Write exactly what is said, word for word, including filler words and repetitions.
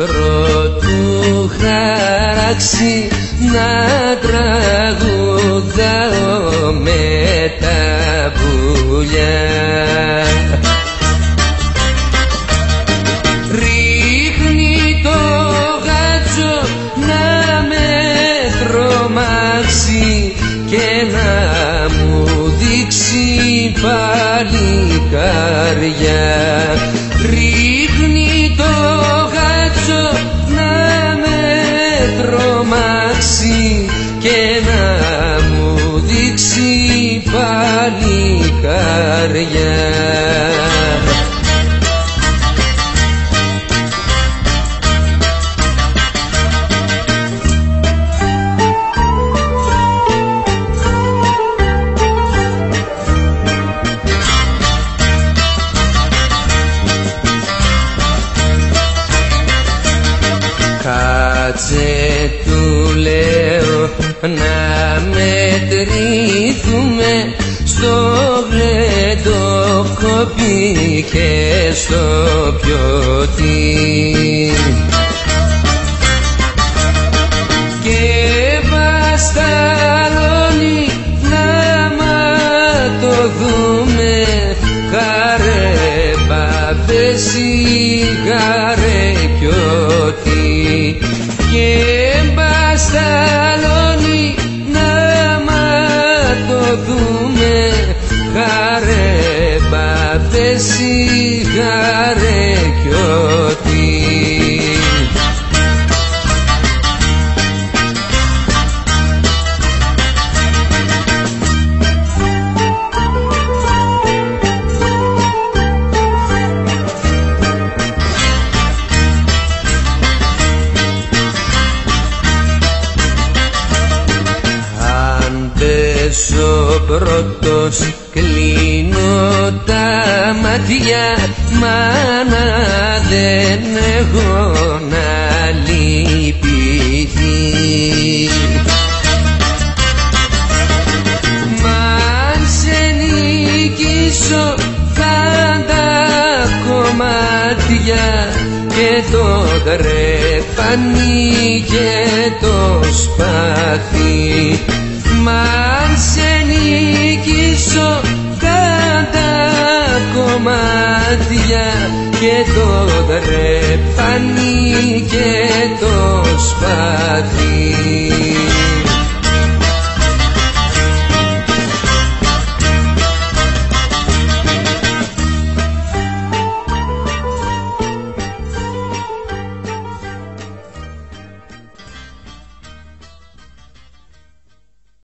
πρώτου χαράξει να τραγουδάω με τα πουλιά. Ρίχνει το γάτσο να με τρομάξει και να μου δείξει παλικάρια. Ρίχνει το γάτσο να με τρομάξει και να μου δείξει παλικάρια. Κάτσε, του λέω, να μετρηθούμε στο γλεντοκόπι και στο πιωτή. Και βασταλώνει να ματωθούμε, χαρέ μπαμπές, χαρέ πιωτή. Και μπασταλώνει να ματωθούμε, χαρέ μπαμπές, χαρέ πιωτή. Ο πρώτος κλείνω τα μάτια, μάνα δεν έχω να λυπηθεί. Μ' αν σε νικήσω θα τα κομμάτια και το τρεπανί και το σπαθί. Μ' αν σε νικήσω κατά κομμάτια και το τρεπανί και το σπαθί.